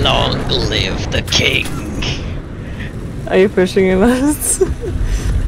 Long live the king. Are you pushing him us?